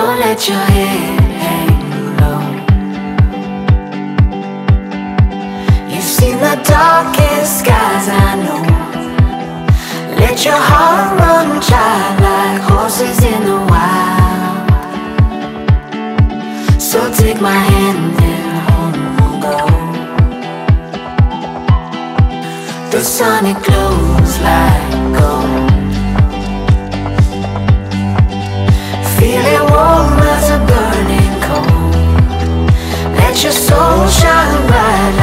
Don't let your head hang low. You've seen the darkest skies, I know. Let your heart run child like horses in the wild. So take my hand and home we'll go. The sun it glows like gold. Feel it warm as a burning coal. Let your soul shine bright